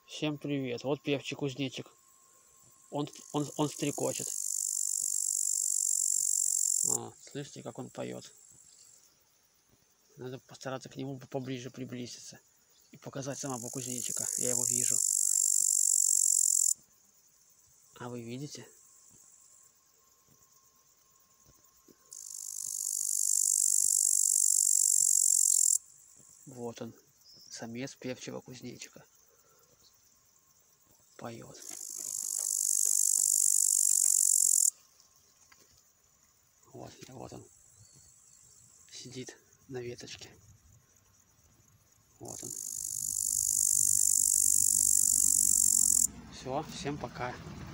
Всем привет. Вот певчий кузнечик. Он стрекочет. Слышите, как он поет? Надо постараться к нему поближе приблизиться и показать самого кузнечика. Я его вижу. А вы видите? Вот он, самец певчего кузнечика. Поет. Вот он. Сидит на веточке. Вот он. Все, всем пока.